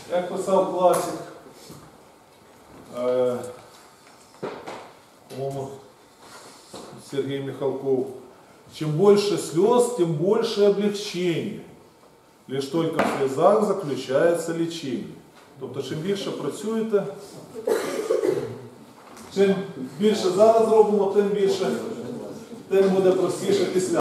Як писав класик, по-моему, Сергей Михалков, чем больше слез, тем больше облегчения. Лишь только в слезах заключается лечение. Тобто, чим більше працюєте, чим більше зараз робимо, тим буде простіше після.